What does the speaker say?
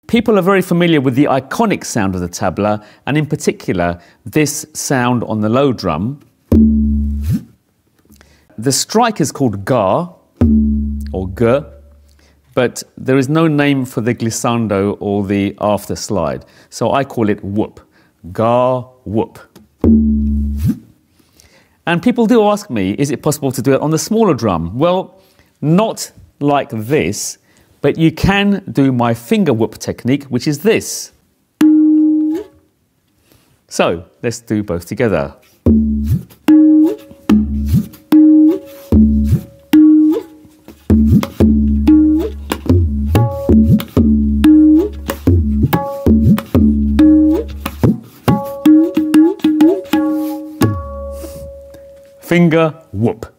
People are very familiar with the iconic sound of the tabla, and in particular, this sound on the low drum. The strike is called ga, or g, but there is no name for the glissando or the after slide. So I call it whoop, ga, whoop. And people do ask me, is it possible to do it on the smaller drum? Well, not like this, but you can do my finger whoop technique, which is this. So let's do both together. Finger whoop.